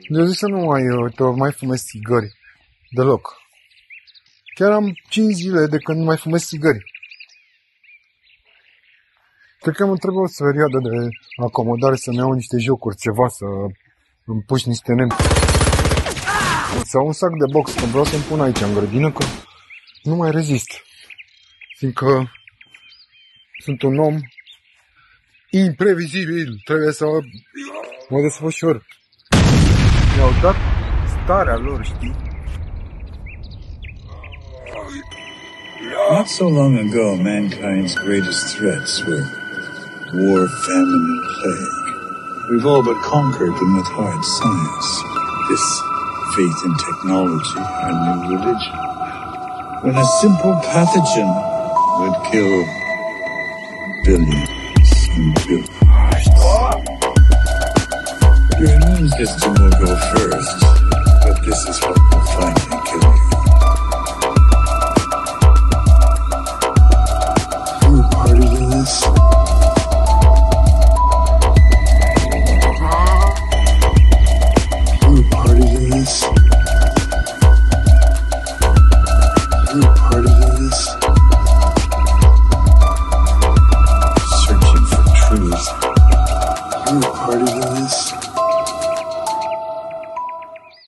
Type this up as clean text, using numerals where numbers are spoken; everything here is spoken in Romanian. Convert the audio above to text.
Eu zic să nu mai fumez țigări deloc. Chiar am 5 zile de când nu mai fumez țigări. Cred că îmi trebuie o perioadă de acomodare să-mi iau niște jocuri, ceva, să îmi puși niște sau un sac de box, că vreau să-mi pun aici în grădină, că nu mai rezist. Fiindcă sunt un om imprevizibil, trebuie să mă desfășor. Mi-au dat starea lor, știi? Not so long ago, mankind's greatest threats were war, famine, and plague. We've all but conquered them with hard science, this faith in technology, our new religion. When a simple pathogen would kill billions and billions. Your immune system will go first, but this is what we'll find.